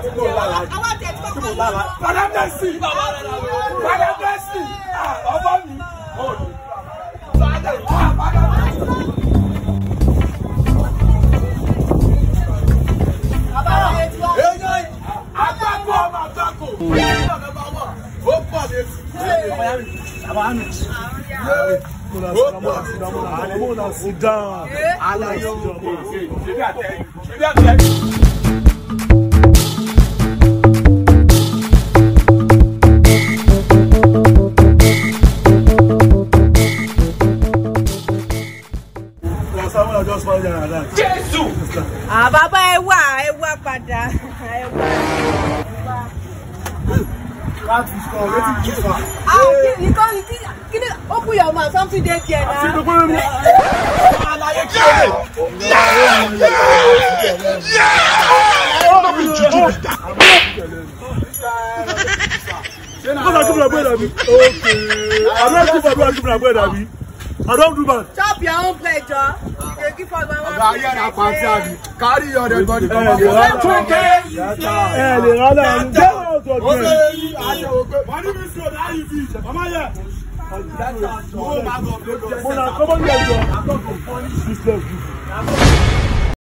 Madam Messi. Madam Messi. Over me. Sit down. Ah, baba, ewa pada. That is called letting you fast. You can't open your mouth, something there here now. I don't do that. Chop your own plate, Joe. You give us one. Carry your dead body. Come on,